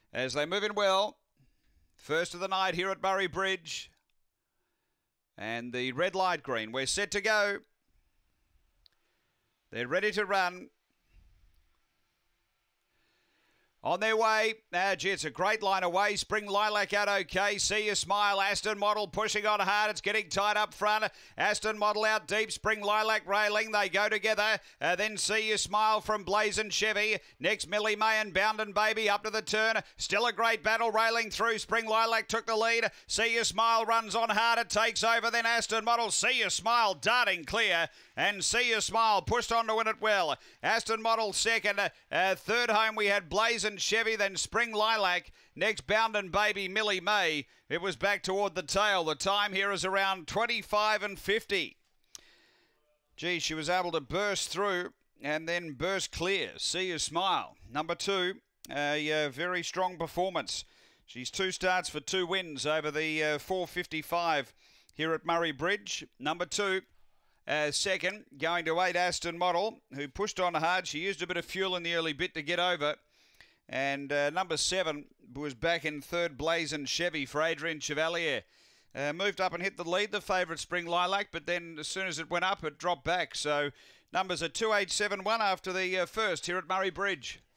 as they move in well. First of the night here at Murray Bridge. And the red light green. We're set to go. They're ready to run. On their way. Gee, it's a great line away. Spring Lilac out okay. See You Smile. Aston Model pushing on hard. It's getting tight up front. Aston Model out deep. Spring Lilac railing. They go together. Then See You Smile from Blazin' Chevy. Next Millie May and Boundin' Baby up to the turn. Still a great battle railing through. Spring Lilac took the lead. See You Smile runs on hard. It takes over. Then Aston Model. See You Smile darting clear. And See You Smile pushed on to win it well. Aston Model second. Third home we had Blazin' Chevy, then Spring Lilac. Next Boundin' Baby, Millie May. It was back toward the tail. The time here is around 25 and 50. Gee, she was able to burst through and then burst clear. See You Smile. Number 2, a very strong performance. She's 2 starts for 2 wins over the 4:55 here at Murray Bridge. Number 2. Second, going to 8 Aston Model, who pushed on hard. She used a bit of fuel in the early bit to get over. And number 7 was back in third, Blazin' Chevy for Adrian Chevalier. Moved up and hit the lead, the favourite Spring Lilac, but then as soon as it went up, it dropped back. So numbers are 2, 8, 7, 1 after the first here at Murray Bridge.